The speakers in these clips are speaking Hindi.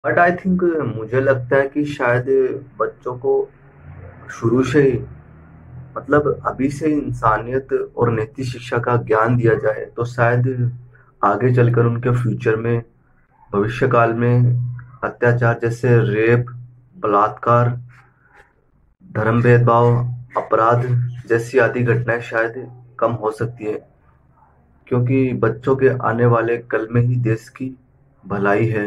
बट आई थिंक मुझे लगता है कि शायद बच्चों को शुरू से ही मतलब अभी से इंसानियत और नैतिक शिक्षा का ज्ञान दिया जाए तो शायद आगे चलकर उनके फ्यूचर में भविष्य काल में अत्याचार जैसे रेप, बलात्कार, धर्म भेदभाव, अपराध जैसी आदि घटनाएं शायद कम हो सकती है, क्योंकि बच्चों के आने वाले कल में ही देश की भलाई है।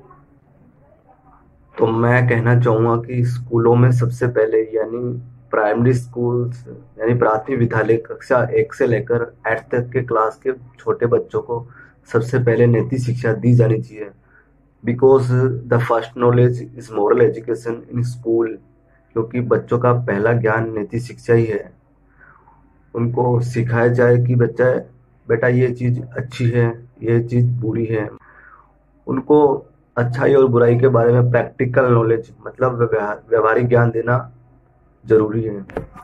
तो मैं कहना चाहूँगा कि स्कूलों में सबसे पहले यानी प्राइमरी स्कूल्स यानी प्राथमिक विद्यालय कक्षा 1 से लेकर 8 तक के क्लास के छोटे बच्चों को सबसे पहले नैतिक शिक्षा दी जानी चाहिए। Because the first knowledge is moral education in school, क्योंकि बच्चों का पहला ज्ञान नैतिक शिक्षा ही है। उनको सिखाया जाए कि बच्चा बेटा ये चीज़ अच्छी है, ये चीज़ बुरी है। उनको अच्छाई और बुराई के बारे में प्रैक्टिकल नॉलेज मतलब व्यवहारिक ज्ञान देना जरूरी है।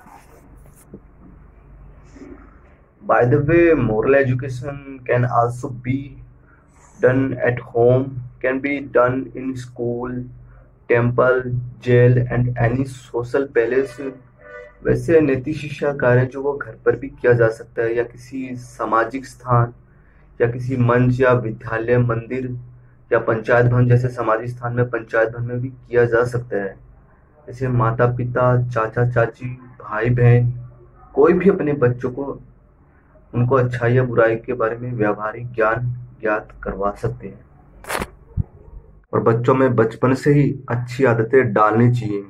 By the way, moral education can also be done at home, can be done in school, temple, jail and any social place। वैसे नैतिक शिक्षा कार्य जो वो घर पर भी किया जा सकता है या किसी सामाजिक स्थान या किसी मंच या विद्यालय, मंदिर या पंचायत भवन जैसे सामाजिक स्थान में, पंचायत भवन में भी किया जा सकता है। जैसे माता पिता, चाचा चाची, भाई बहन कोई भी अपने बच्चों को उनको अच्छाई या बुराई के बारे में व्यावहारिक ज्ञान ज्ञात करवा सकते हैं। और बच्चों में बचपन से ही अच्छी आदतें डालनी चाहिए।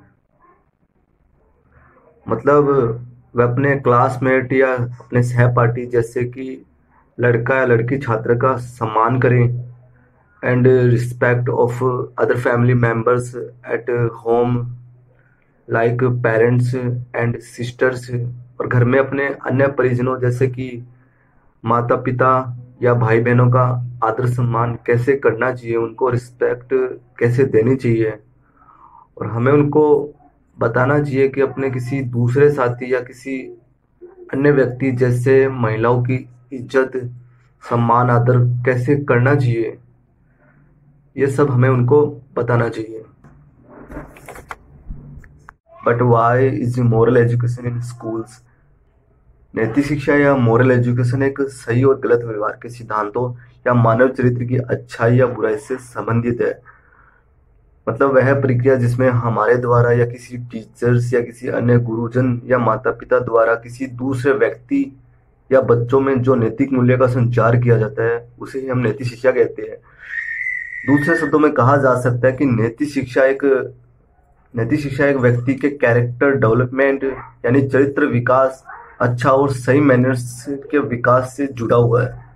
मतलब वह अपने क्लासमेट या अपने सहपाठी जैसे कि लड़का या लड़की छात्र का सम्मान करें and respect of other family members at home like parents and sisters. और घर में अपने अन्य परिजनों जैसे कि माता पिता या भाई बहनों का आदर सम्मान कैसे करना चाहिए, उनको रिस्पेक्ट कैसे देनी चाहिए। और हमें उनको बताना चाहिए कि अपने किसी दूसरे साथी या किसी अन्य व्यक्ति जैसे महिलाओं की इज्जत, सम्मान, आदर कैसे करना चाहिए। ये सब हमें उनको बताना चाहिए। But why is moral education in schools? नैतिक शिक्षा या मोरल एजुकेशन एक सही और गलत व्यवहार के सिद्धांतों या मानव चरित्र की अच्छाई या बुराई से संबंधित है। मतलब वह प्रक्रिया जिसमें हमारे द्वारा या किसी टीचर्स या किसी अन्य गुरुजन या माता पिता द्वारा किसी दूसरे व्यक्ति या बच्चों में जो नैतिक मूल्य का संचार किया जाता है उसे ही हम नैतिक शिक्षा कहते हैं। दूसरे शब्दों में कहा जा सकता है कि नैतिक शिक्षा एक व्यक्ति के कैरेक्टर डेवलपमेंट यानी चरित्र विकास, अच्छा और सही मैनर्स के विकास से जुड़ा हुआ है।